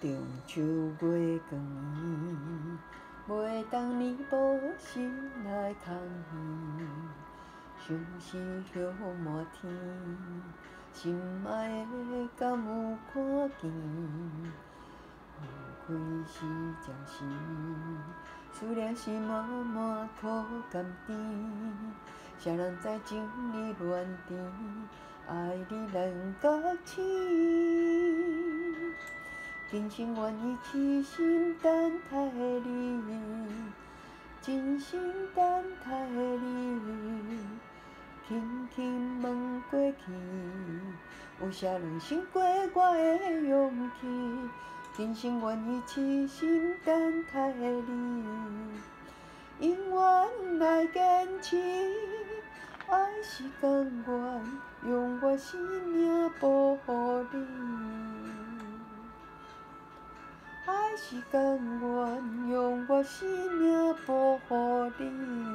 中秋月光，袂当你无心来空虚，相思飘满天，心爱的敢有看见？花开时将是，思念是满满土甘甜。谁人知情意乱甜，爱你难甲醒。今生愿意痴心等待你，真心等待你。轻轻问过去，有谁能胜过我的勇气？今生愿意痴心等待你，永远来坚持。爱是甘愿用我生命保护你，爱是甘愿用我生命保护你。